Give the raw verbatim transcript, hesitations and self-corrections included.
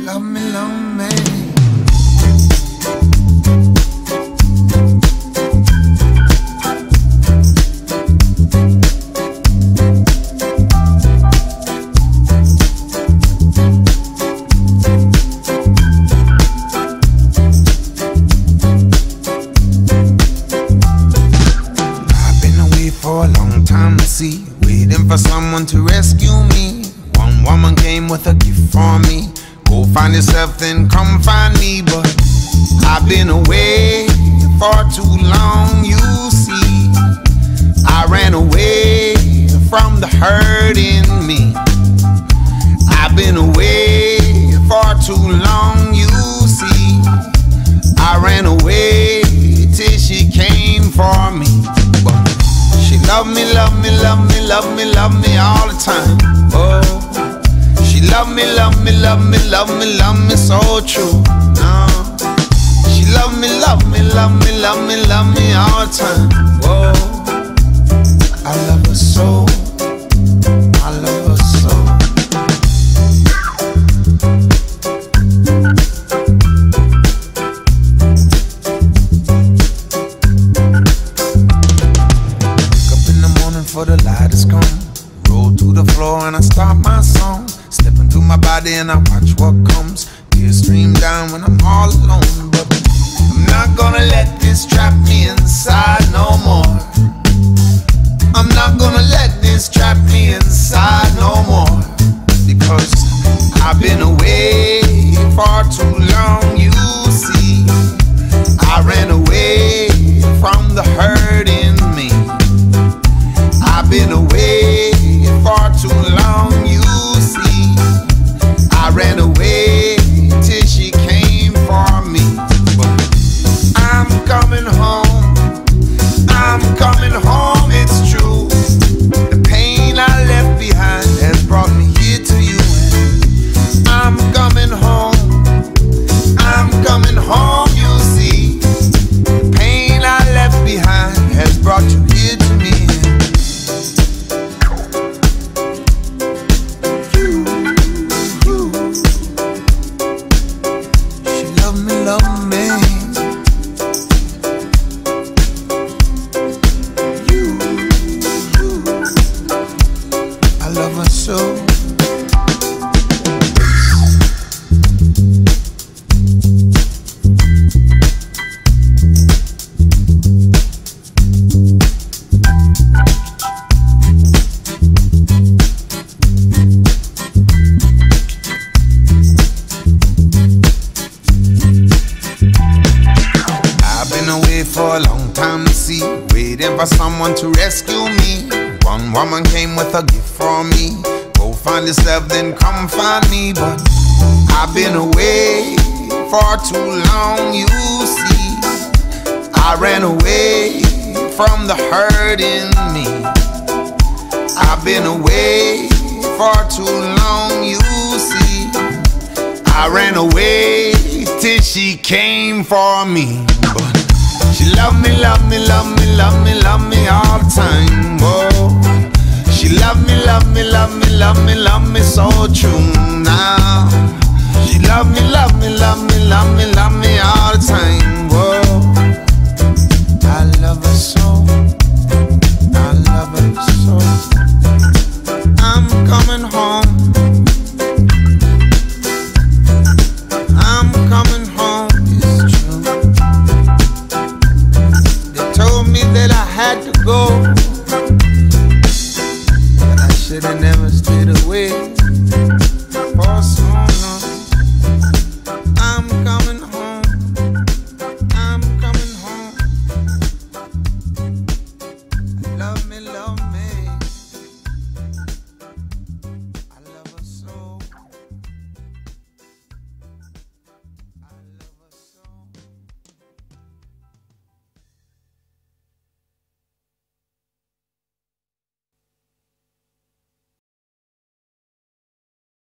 love me, love me. For a long time to see, waiting for someone to rescue me. One woman came with a gift for me. Go find yourself, then come find me. But I've been away for too long, you see. I ran away from the hurt in me. I've been away for too long, you see. I ran away till she came for me. But she love me, love me, love me, love me, love me all the time. Oh, she love me, love me, love me, love me, love me so true. No, she love me, love me, love me, love me, love me all the time. Oh, I love her so, I love her so. For the light has come, roll to the floor and I start my song. Step into my body and I watch what comes. Tears stream down when I'm all alone. But I'm not gonna let this trap me inside no more. I'm not gonna let this trap me inside no more. Because I've been away for too long, you see. I ran away from the hurt in me. I've been away for too long, you see. I ran away till she came for me. But I'm coming home, I'm coming home, it's true. The pain I left behind has brought me here to you. I'm coming home, I'm coming home, you see. The pain I left behind has brought you here to me. Love me, you, you, I love her so. Away for a long time to see, waiting for someone to rescue me. One woman came with a gift for me. Go find yourself, then come find me. But I've been away for too long, you see. I ran away from the hurt in me. I've been away for too long, you see. I ran away till she came for me. But she love me, love me, love me, love me, love me all the time. Oh, she love me, love me, love me, love me, love me so true now. She love me, love me, love me, love me, love me all the time.